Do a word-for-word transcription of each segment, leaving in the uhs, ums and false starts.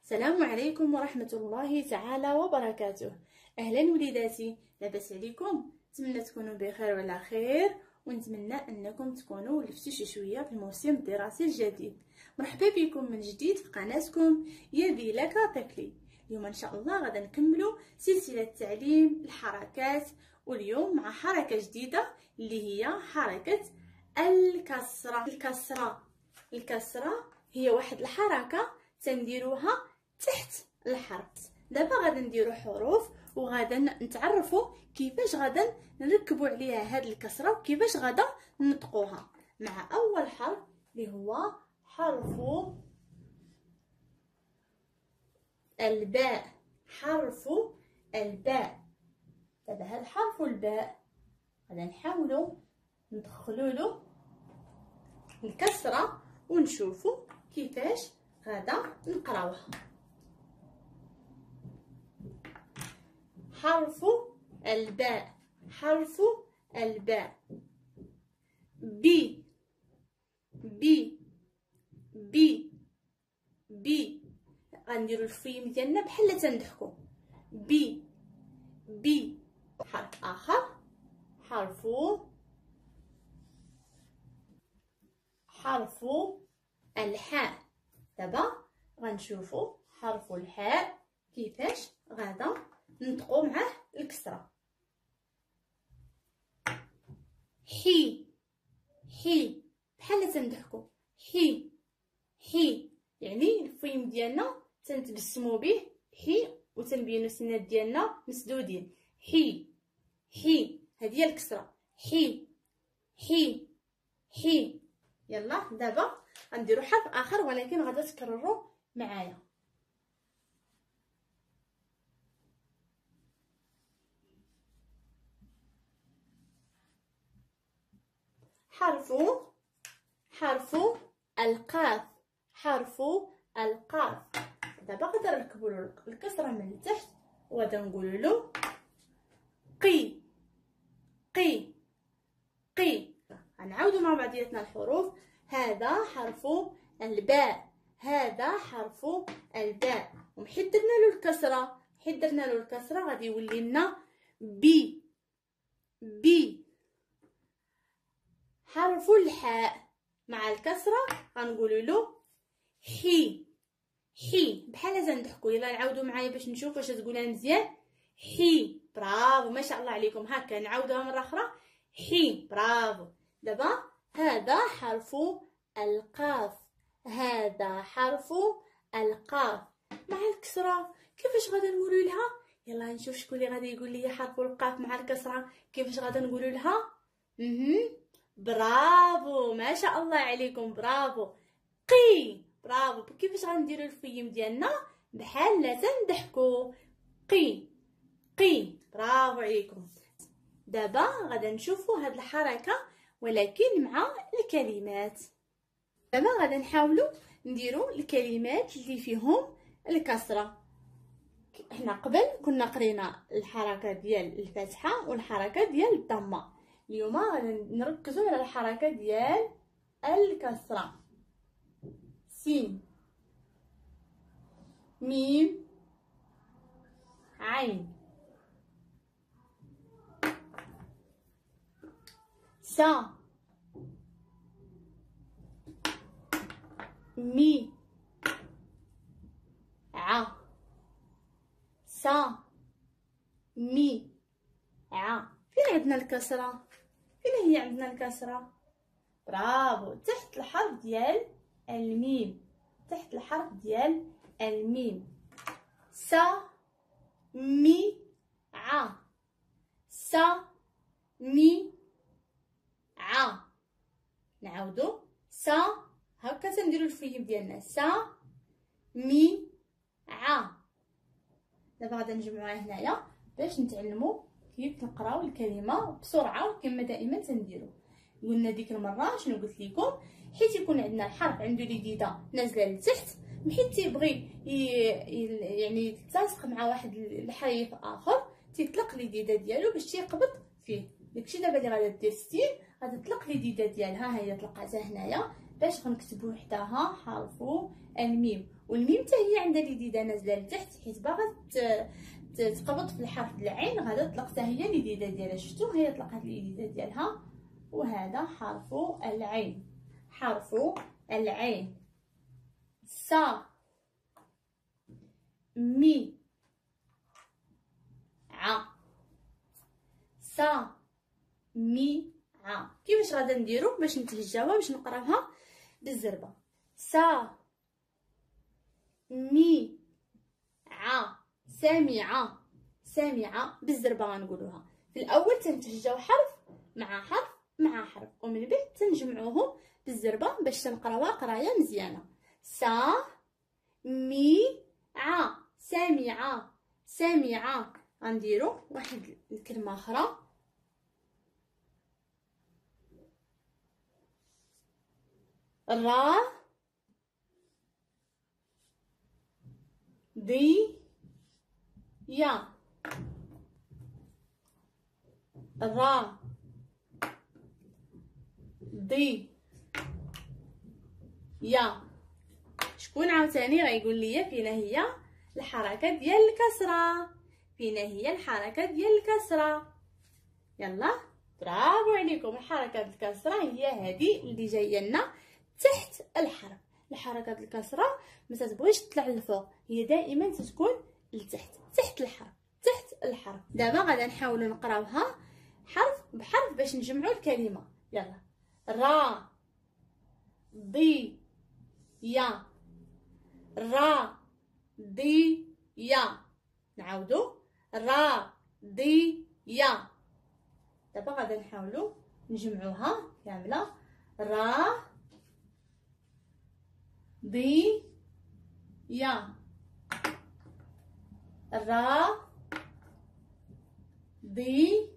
السلام عليكم ورحمة الله تعالى وبركاته. أهلا وليداتي، لاباس عليكم؟ نتمنى تكونوا بخير وعلى خير، ونتمنى أنكم تكونوا لفتوا شي شوية في الموسم الدراسي الجديد. مرحبا بكم من جديد في قناتكم يا بيلاكا تاكلي. اليوم إن شاء الله غادا نكملوا سلسلة تعليم الحركات، واليوم مع حركة جديدة اللي هي حركة الكسرة. الكسرة الكسرة هي واحد الحركة تنديروها تحت الحرف. دابا غادا نديرو حروف وغادا نتعرفوا كيفاش غادا نركبوا عليها هاد الكسره وكيفاش غادا ننطقوها. مع اول حرف اللي هو حرف الباء. حرف الباء. دابا هاد حرف الباء غادا نحاولوا ندخلوا له الكسره ونشوفوا كيفاش غادا نقراوها. حرف الباء. حرف الباء. بي بي بي بي. غنديرو الفيم ديالنا بحال تنضحكو. بي بي. حرف اخر حرف حرف الحاء. دابا غنشوفوا حرف الحاء كيفاش غادا نطقوا معاه الكسره. حي حي بحال تنضحكوا. حي حي يعني الفيم ديالنا تنتبسموا به حي وتنبينوا السنات ديالنا مسدودين. حي حي هذه هي الكسره. حي حي حي. يلا دابا غنديروا حرف اخر ولكن غادا تكرروا معايا. حرف حرف القاف. حرف القاف. دابا غادا نركبوا له الكسره من التحت وغادا نقولوا له قي قي قي. غنعاودوا مع بعضياتنا الحروف. هذا حرف الباء. هذا حرف الباء. ومحيت درنا له الكسره حيت درنا له الكسره غادي يولي لنا بي بي. حرف الحاء مع الكسره غنقولوا له حي حي بحال تنضحكوا. يلا نعاودوا معايا باش نشوف واش تقولها مزيان. حي. برافو ما شاء الله عليكم. هكا نعاودوها مره اخرى. حي. برافو. دابا هذا حرف القاف. هذا حرف القاف مع الكسره. كيفاش غادا نقولوا لها؟ يلا نشوف شكون اللي غادي يقول لي حرف القاف مع الكسره كيفاش غادا نقولوا لها. اها برافو ما شاء الله عليكم. برافو. قي. برافو. كيفاش غنديروا الفيم ديالنا بحال لا تنضحكوا. قي قي. برافو عليكم. دابا غادا نشوفوا هاد الحركه ولكن مع الكلمات. دابا غادا نحاولوا نديروا الكلمات اللي فيهم الكسره. احنا قبل كنا قرينا الحركه ديال الفتحه والحركه ديال الضمه. اليوم غادا نركزوا على الحركه ديال الكسره. سين ميم عين سا مي ع سا مي ع. فين عندنا الكسره؟ فين هي عندنا الكسره؟ برافو تحت الحرف ديال الميم. تحت الحرف ديال الميم. سا مي ع سا مي ع. نعاودو. سا هكا تنديرو الفيم ديالنا. سا مي ع. دابا غادا نجمعوها هنايا باش نتعلموا كيف نقراو الكلمه بسرعه كما دائما تنديرو. قلنا ديك المره شنو قلت لكم؟ حيت يكون عندنا الحرف عنده اليديده نازله لتحت، حيت تيبغي يعني يتلاصق مع واحد الحرف اخر تيطلق اليديده ديالو باش تيقبض فيه. داكشي دابا اللي غادا دير ستين غادا تطلق اليديده ديالها. ها هي طلقاتها هنايا باش غنكتبو وحداها حرف الميم. والميم حتى هي عندها اليديده نازله لتحت حيت باغا تقبض في الحرف د العين، غادا تطلق حتى هي اليديده ديالها. شفتوا هي طلقت اليديده ديالها. وهذا حرف العين، حرف العين. سا مي ع، سا مي ع. كيفاش غادا نديرو باش نتهجاوها باش نقراوها بالزربه؟ سا مي ع، سامعه، سامعه بالزربه غنقولوها. في الاول تنتهجاو حرف مع حرف مع حرف، ومن بعد تنجمعوهم بالزربه باش تنقراوها قرايه مزيانه. سا مي ع، سامعه، سامعه. غنديرو واحد الكلمه اخرى، را ضي يا، را ضي يا. شكون عاوتاني غيقول لي فينا هي الحركه ديال الكسره؟ فينا هي الحركه ديال الكسره؟ يلا برافو عليكم. الحركه ديال الكسره هي هذه اللي جايه لنا تحت الحرف. الحركه ديال الكسره ما تتبغيش تطلع للفوق، هي دائما تتكون لتحت، تحت الحرف، تحت الحرف. دابا غادا نحاولوا نقراوها حرف بحرف باش نجمعوا الكلمه. يلا را ضي يا، را ضي يا. نعاودو را ضي يا. دابا غادا نحاولوا نجمعوها كامله. را ضي يا، را ضي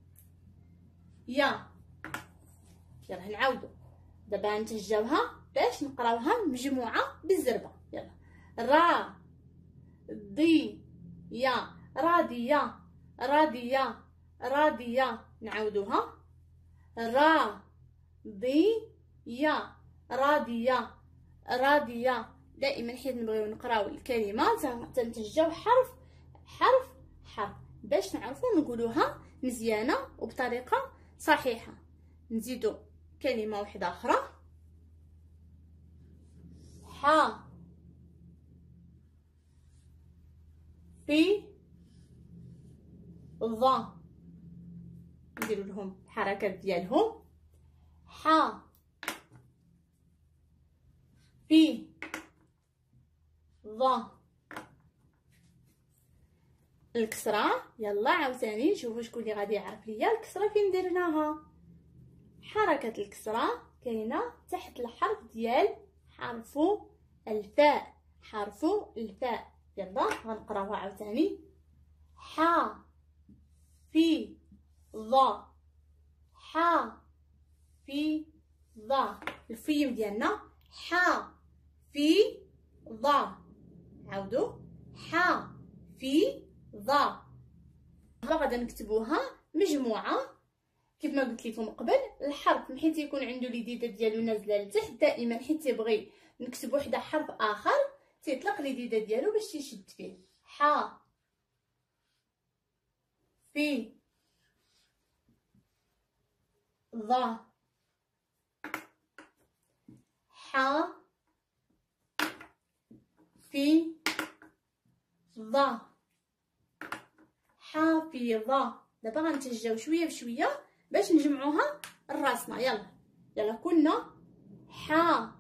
يا. يلا نعاودو دابا نتهجاوها باش نقراوها مجموعه بالزربه. يلا را ضي يا، راضيه، راضيه، راضيه. نعاودوها را ضي يا، راضيه، راضيه. دائما حيت نبغيو نقراو الكلمه تنتهجاو حرف حرف حرف باش نعرفوا نقولوها مزيانه وبطريقه صحيحه. نزيدو كلمه واحده اخرى، ح في ظ. نديرو لهم الحركات ديالهم. ح في ظ. الكسره. يلا عاوتاني نشوفوا شكون اللي غادي يعرف ليا الكسره فين درناها. حركه الكسره كاينه تحت الحرف ديال حرف الفاء، حرف الفاء. يلا غنقراوها عاوتاني. ح في ظ، ح في ظ. الفيم ديالنا ح في ظ. عاودوا ح في ظ. غادا نكتبوها مجموعه كيف ما قلت لكم قبل. الحرف حيت يكون عنده اليديده ديالو نازله لتحت دائما، حيت يبغي نكتبو حدا حرف اخر تيطلق اليديده ديالو باش تيشد فيه. ح في ظ، ح في ظ، حافظة. دابا غنتهجاو شويه بشويه باش نجمعوها لراسنا. يلا يلا كنا ح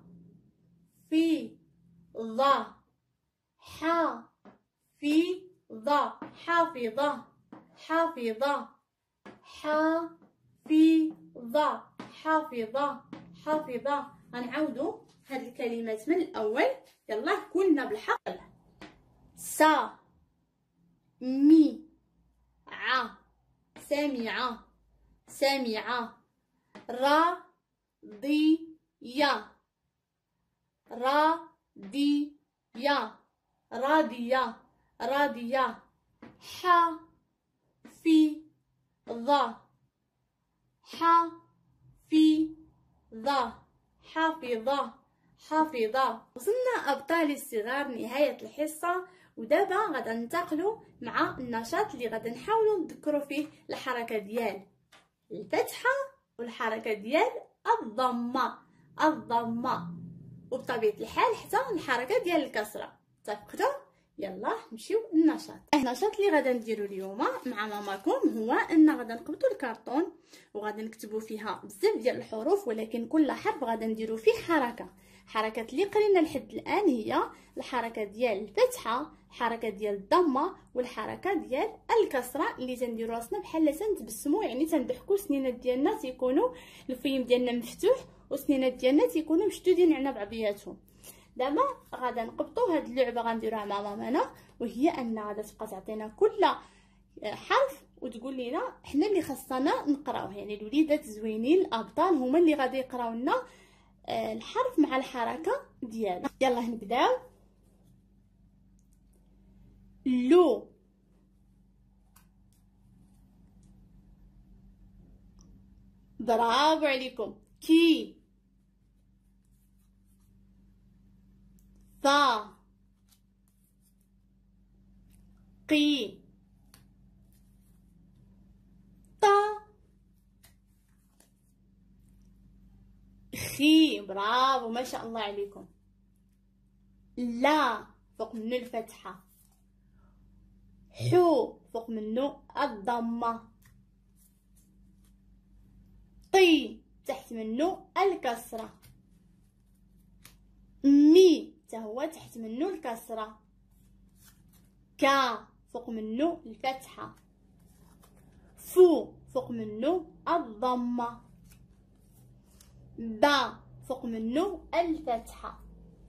في ظ، ح في ظ، حافظة، حافظة، ح في ظ، حافظة، حافظة. غنعاودو هاد الكلمات من الاول. يلا كلنا بالحق. سا مي ع، سامعة، سامعة. را ضي يا، را دي يا، راضية، راضية. ح في ظ، ح في ظ، حافظة، حافظة. وصلنا أبطالي الصغار نهاية الحصة، ودابا غادا ننتقلوا مع النشاط اللي غادا نحاولوا نذكروا فيه الحركة ديال الفتحة والحركة ديال الضمة الضمة وبطبيعة الحال حتى الحركة ديال الكسرة. اتفقتوا؟ يلا نمشيو للنشاط. النشاط اللي غادا نديرو اليوم مع ماماكم هو ان غادا نقبطوا الكرتون وغادا نكتبوا فيها بزاف ديال الحروف، ولكن كل حرف غادا نديرو فيه حركه. الحركات اللي قرينا لحد الان هي الحركه ديال الفتحه، الحركه ديال الضمه، والحركه ديال الكسره اللي تنديرو راسنا بحال تنتبسموا، يعني تنضحكوا، سنينات ديالنا تيكونوا الفيم ديالنا مفتوح وسنينات ديالنا تيكونوا مشدودين على بعضياتهم. دابا غادا نقبطوا هاد اللعبه غنديروها مع مامانا، وهي ان غادا تبقى تعطينا كل حرف وتقول لنا حنا اللي خاصنا نقراوه، يعني الوليدات زوينين الابطال هما اللي غادي يقراو لنا الحرف مع الحركه ديالو. يلا نبداو. لو، برافو عليكم. كي، ثا، قي، طا، خي، برافو ما شاء الله عليكم. لا فوق منه الفتحة، حو فوق منه الضمة، طي تحت منه الكسرة، مي هو تحت منه الكسرة، كا فوق منه الفتحة، فو فوق منه الضمة، با فوق منه الفتحة،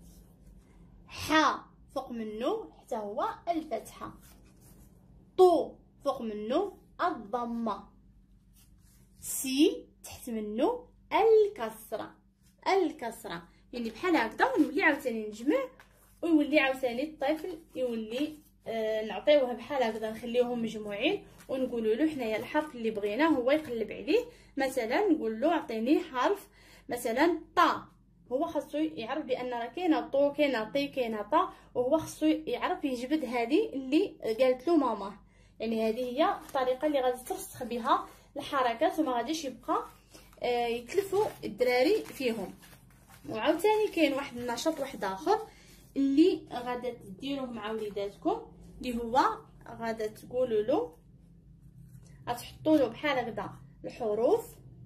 حا فوق منه حتى هو الفتحة، طو فوق منه الضمة، سي تحت منه الكسرة الكسرة يعني بحال هكذا. ونولي عاوتاني نجمع ويولي عاوتاني الطفل يولي آه نعطيوه بحال هكذا، نخليوهم مجموعين ونقولوا له حنايا الحرف اللي بغيناه هو يقلب عليه. مثلا نقول له اعطيني حرف مثلا طا، هو خاصو يعرف بان راه كاينه طو كاينه طي كاينه طا، وهو خاصو يعرف يجبد هذه اللي قالت له ماما. يعني هذه هي الطريقه اللي غادي ترسخ بها الحركات وما غاديش يبقى آه يتلفوا الدراري فيهم. وعاوتاني كاين واحد النشاط واحد اخر اللي غادا ديروه مع وليداتكم، اللي هو غادا تقولوا له غتحطوا له بحال هكذا الحروف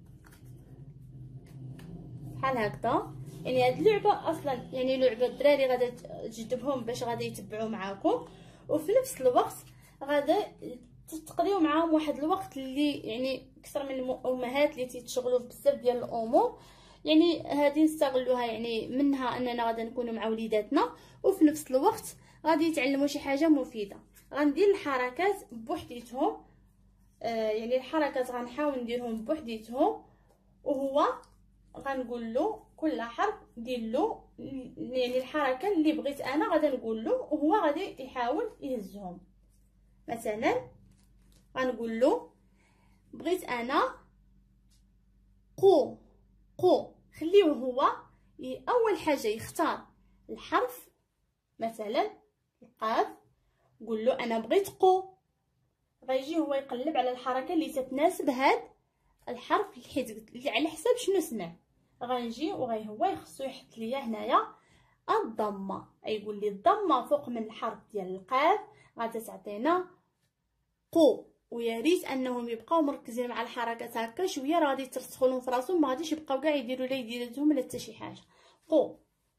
بحال هكذا. يعني هاد اللعبه اصلا يعني لعبه الدراري غادا تجذبهم باش غادي يتبعوا معاكم، وفي نفس الوقت غادا تقضيو معاهم واحد الوقت اللي يعني اكثر من الامهات اللي تيتشغلوا بزاف ديال الامور، يعني هذه نستغلوها يعني منها اننا غادا نكونوا مع وليداتنا، وفي نفس الوقت غادي يتعلموا شي حاجه مفيده. غندير الحركات بوحديتهم، آه يعني الحركات غنحاول نديرهم بوحديتهم، وهو غنقول له كل حرف دير له يعني الحركه اللي بغيت انا غادا نقول له وهو غادي يحاول يهزهم. مثلا غنقول له بغيت انا قو قو، خليه هو اول حاجه يختار الحرف مثلا القاف، قول له انا بغيت قو، غيجي هو يقلب على الحركه اللي تتناسب هاد الحرف حيت اللي على حساب شنو سمع. غنجي وغي هو يخصو يحط ليا هنايا الضمه، يقول لي الضمه فوق من الحرف ديال القاف غادا تعطينا قو. ويا ريت انهم يبقاو مركزين مع الحركات هكا شويه، راه غادي يترسخوا لهم في راسهم، ما غاديش يبقاو كاع يديروا لا يديرهم لا حتى شي حاجه. قو،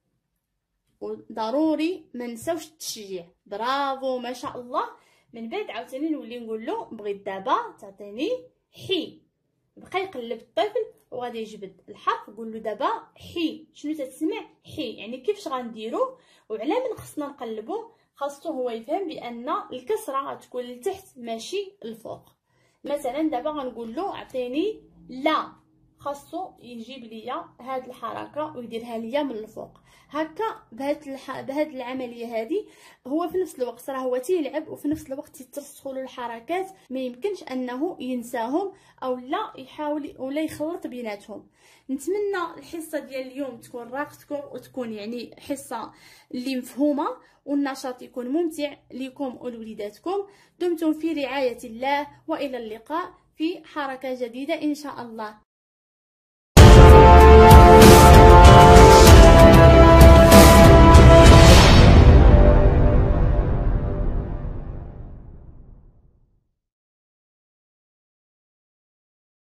وضروري ما نساوش التشجيع. برافو ما شاء الله. من بعد عاوتاني نولي نقول له بغيت دابا تعطيني حي، بقى يقلب الطفل وغادي يجبد الحرف. قول له دابا حي، شنو تتسمع؟ حي، يعني كيفاش غنديرو وعلى من خصنا نقلبو. خاصو هو يفهم بان الكسره غتكون لتحت ماشي الفوق. مثلا دابا غنقول له اعطيني لا، خاصو يجيب ليا هاد الحركه ويديرها ليا من الفوق هكا. بهاد الح... بهاد العمليه هذه هو في نفس الوقت راه هو تيلعب وفي نفس الوقت يترسخوا له الحركات، ما يمكنش انه ينساهم او لا يحاول ولا يخلط بيناتهم. نتمنى الحصه ديال اليوم تكون راقتكم وتكون يعني حصه اللي مفهومه والنشاط يكون ممتع لكم ولوليداتكم. دمتم في رعايه الله، والى اللقاء في حركه جديده ان شاء الله.